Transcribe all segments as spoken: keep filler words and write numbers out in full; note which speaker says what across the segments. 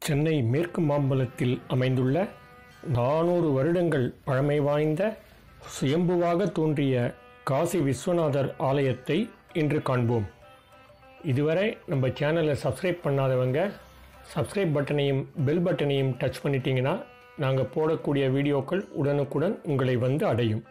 Speaker 1: சென்னை மேற்கு மாம்பலத்தில் அமைந்துள்ள நானூறு வருடங்கள் பழமை வாய்ந்த சுயம்புவாக தோன்றிய காசி விஸ்வநாதர் ஆலயத்தை இன்று காண்போம். இதுவரை நம்ம சேனலை சப்ஸ்கிரைப் பண்ணாதவங்க சப்ஸ்கிரைப் பட்டனையும் பெல் பட்டனையும் டச் பண்ணிட்டீங்கன்னா நாங்கள் போடக்கூடிய வீடியோக்கள் உடனுக்குடன் உங்களை வந்து அடையும்.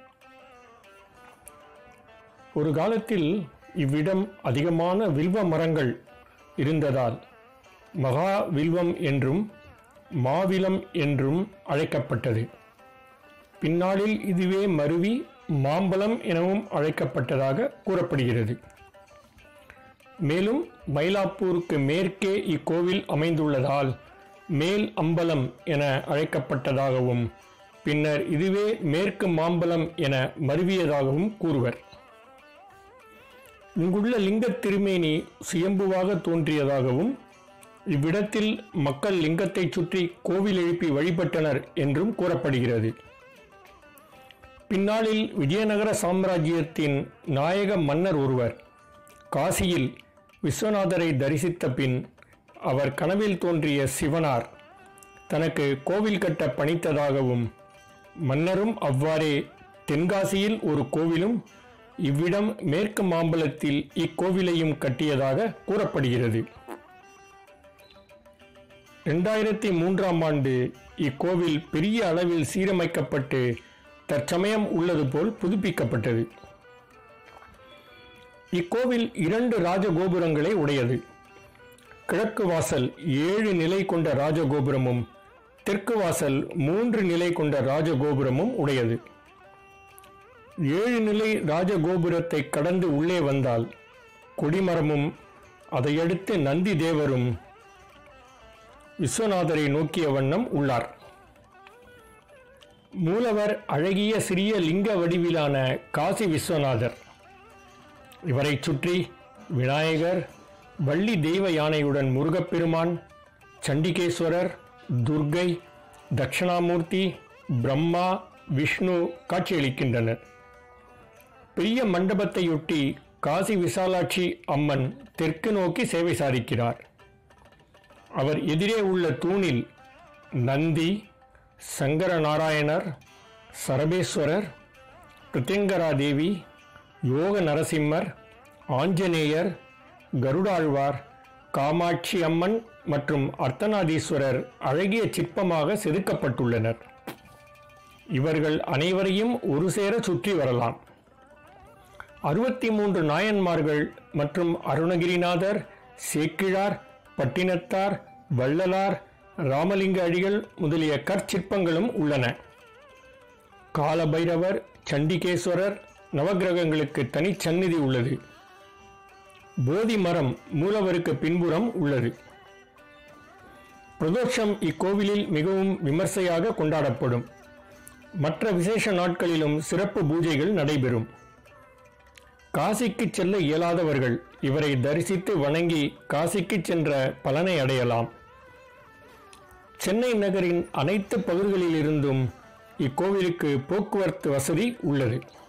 Speaker 1: ஒரு காலத்தில் இவ்விடம் அதிகமான வில்வ மரங்கள் இருந்ததால் மகா வில்வம் என்றும் மாவிலம் என்றும் அழைக்கப்பட்டது. பின்னாளில் இதுவே மருவி மாம்பலம் எனவும் அழைக்கப்பட்டதாக கூறப்படுகிறது. மேலும் மயிலாப்பூருக்கு மேற்கே இக்கோவில் அமைந்துள்ளதால் மேல் அம்பலம் என அழைக்கப்பட்டதாகவும் பின்னர் இதுவே மேற்கு மாம்பலம் என மருவியதாகவும் கூறுவர். இங்குள்ள லிங்க திருமேனி சுயம்புவாக தோன்றியதாகவும் இவ்விடத்தில் மக்கள் லிங்கத்தை சுற்றி கோவில் எழுப்பி வழிபட்டனர் என்றும் கூறப்படுகிறது. பின்னாளில் விஜயநகர சாம்ராஜ்யத்தின் நாயக மன்னர் ஒருவர் காசியில் விஸ்வநாதரை தரிசித்த பின் அவர் கனவில் தோன்றிய சிவனார் தனக்கு கோவில் கட்ட பணித்ததாகவும் மன்னரும் அவ்வாறே தென்காசியில் ஒரு கோவிலும் இவ்விடம் மேற்கு மாம்பலத்தில் இக்கோவிலையும் கட்டியதாக கூறப்படுகிறது. இரண்டாயிரத்தி மூன்றாம் ஆண்டு இக்கோவில் பெரிய அளவில் சீரமைக்கப்பட்டு தற்சமயம் உள்ளது போல் புதுப்பிக்கப்பட்டது. இக்கோவில் இரண்டு ராஜகோபுரங்களை உடையது. கிழக்கு வாசல் ஏழு நிலை கொண்ட ராஜகோபுரமும் தெற்கு வாசல் மூன்று நிலை கொண்ட ராஜகோபுரமும் உடையது. ஏழு நிலை ராஜகோபுரத்தை கடந்து உள்ளே வந்தால் கொடிமரமும் அதையடுத்து நந்தி தேவரும் விஸ்வநாதரை நோக்கிய வண்ணம் உள்ளார். மூலவர் அழகிய சிறிய லிங்க வடிவிலான காசி விஸ்வநாதர். இவரை சுற்றி விநாயகர், வள்ளி தெய்வ யானையுடன் முருகப்பெருமான், சண்டிகேஸ்வரர், துர்க்கை, தட்சிணாமூர்த்தி, பிரம்மா, விஷ்ணு காட்சியளிக்கின்றனர். பெரிய மண்டபத்தையொட்டி காசி விசாலாட்சி அம்மன் தெற்கு நோக்கி சேவை சாதிக்கிறார். அவர் எதிரே உள்ள தூணில் நந்தி, சங்கர நாராயணர், சரபேஸ்வரர், பிரத்யங்கரா தேவி, யோக நரசிம்மர், ஆஞ்சநேயர், கருடாழ்வார், காமாட்சி அம்மன் மற்றும் அர்த்தநாதீஸ்வரர் அழகிய சிற்பமாக செதுக்கப்பட்டுள்ளனர். இவர்கள் அனைவரையும் ஒரு சேர சுற்றி வரலாம். அறுபத்தி மூன்று நாயன்மார்கள் மற்றும் அருணகிரிநாதர், சேக்கிழார், பட்டினத்தார், வள்ளலார், ராமலிங்க அடிகள் முதலிய கற்சிற்பங்களும் உள்ளன. காலபைரவர், சண்டிகேஸ்வரர், நவகிரகங்களுக்கு தனி சந்நிதி உள்ளது. போதி மரம் மூலவருக்கு பின்புறம் உள்ளது. பிரதோஷம் இக்கோவிலில் மிகவும் விமர்சையாக கொண்டாடப்படும். மற்ற விசேஷ நாட்களிலும் சிறப்பு பூஜைகள் நடைபெறும். காசிக்கு செல்ல இயலாதவர்கள் இவரை தரிசித்து வணங்கி காசிக்கு சென்ற பலனை அடையலாம். சென்னை நகரின் அனைத்து பகுதிகளிலிருந்தும் இக்கோவிலுக்கு போக்குவரத்து வசதி உள்ளது.